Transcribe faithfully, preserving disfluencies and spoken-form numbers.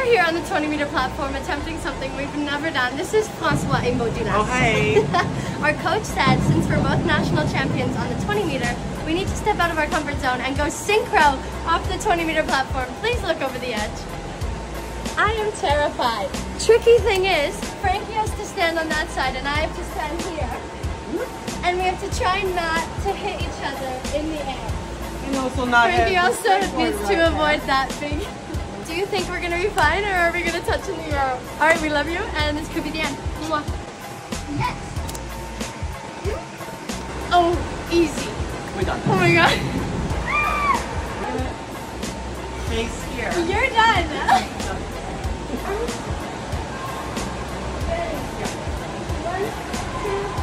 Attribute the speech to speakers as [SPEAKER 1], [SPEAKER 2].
[SPEAKER 1] We're here on the twenty meter platform attempting something we've never done. This is Francois Imbodulas.
[SPEAKER 2] Oh, hey.
[SPEAKER 1] Our coach said since we're both national champions on the twenty meter, we need to step out of our comfort zone and go synchro off the twenty meter platform. Please look over the edge. I am terrified. Tricky thing is, Frankie has to stand on that side and I have to stand here. And we have to try not to hit each other in the air.
[SPEAKER 2] And also not
[SPEAKER 1] Frankie
[SPEAKER 2] have
[SPEAKER 1] also
[SPEAKER 2] the
[SPEAKER 1] needs
[SPEAKER 2] skateboard
[SPEAKER 1] to
[SPEAKER 2] like
[SPEAKER 1] avoid
[SPEAKER 2] that.
[SPEAKER 1] that thing. Do you think we're gonna be fine, or are we gonna touch in the air? All right, we love you, and this could be the end. Mwah. Yes. Oh, easy.
[SPEAKER 2] We done.
[SPEAKER 1] Oh my God.
[SPEAKER 2] Face here.
[SPEAKER 1] You're done. One, two.